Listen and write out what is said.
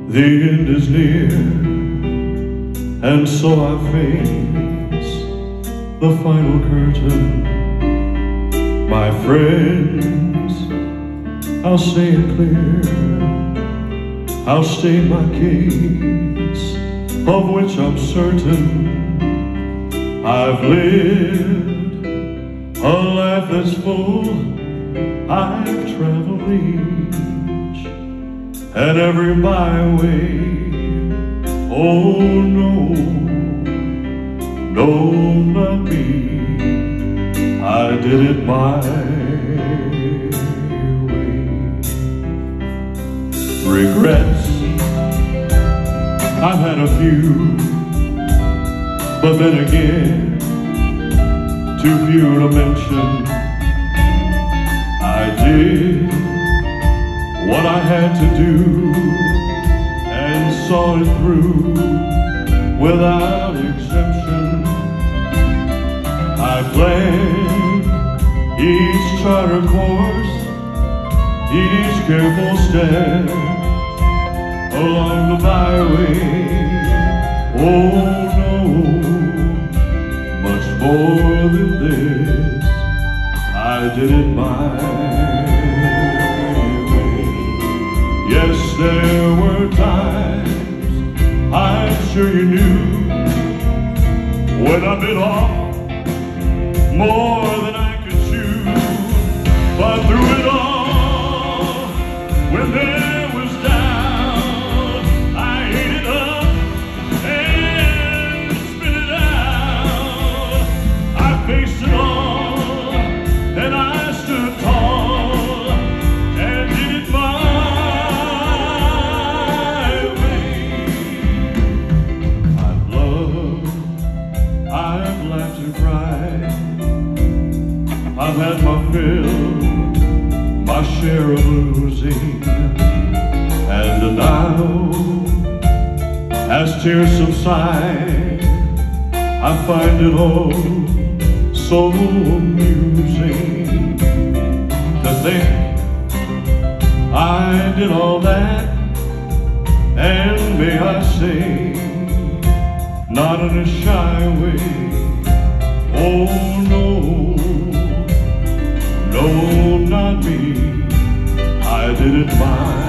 The end is near, and so I face the final curtain. My friends, I'll say it clear, I'll state my case, of which I'm certain. I've lived a life that's full, I've traveled each and every byway. Oh no, no, not me, I did it my way. Regrets, I've had a few, but then again, too few to mention. I did what I had to do and saw it through without exception. I planned each charter course, each careful step along the byway. Oh no, much more than this, I did it my way. Yes, there were times, I'm sure you knew, when I bit off more than I could chew. But through it all, when there was doubt, I ate it up and spit it out. I faced it all, and I stood tall and did it my way. I've loved, I've laughed and cried, I've had my fill, my share of losing, and now, as tears subside, I find it all so amusing to think I did all that, and may I say, not in a shy way. Oh no, no, not me, I did it my